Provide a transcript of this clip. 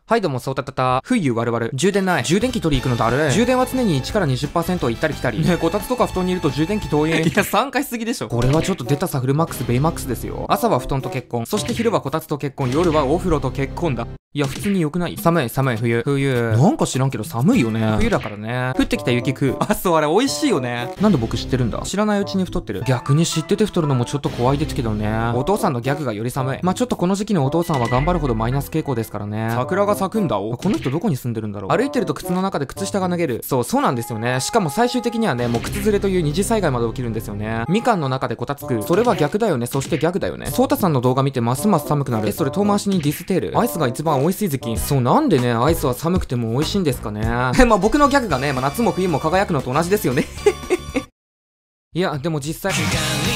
はいどうも、そうたたた。冬我々。充電ない。充電器取り行くのだるい。充電は常に1から 20% 行ったり来たり。ねえ、こたつとか布団にいると充電器遠い。いや、3回過ぎでしょ。これはちょっと出たさフルマックス、ベイマックスですよ。朝は布団と結婚。そして昼はこたつと結婚。夜はお風呂と結婚だ。いや、普通に良くない？寒い、寒い、冬。なんか知らんけど寒いよね。冬だからね。降ってきた雪食う。あ、そう、あれ美味しいよね。なんで僕知ってるんだ？知らないうちに太ってる。逆に知ってて太るのもちょっと怖いですけどね。お父さんのギャグがより寒い。まあちょっとこの時期のお父さんは頑張るほどマイナス傾向ですからね。桜が咲くんだお。この人どこに住んでるんだろう。歩いてると靴の中で靴下が脱げる。そうなんですよね。しかも最終的にはね、もう靴ずれという二次災害まで起きるんですよね。みかんの中でこたつく。それは逆だよね。そしてギャグだよね。そうたさんの動画見てますます寒くなる。それ遠回しにディステール。アイスが一番美味しい時期。そう、なんでね、アイスは寒くても美味しいんですかね。まあ僕のギャグがね、夏も冬も輝くのと同じですよね。いや、でも実際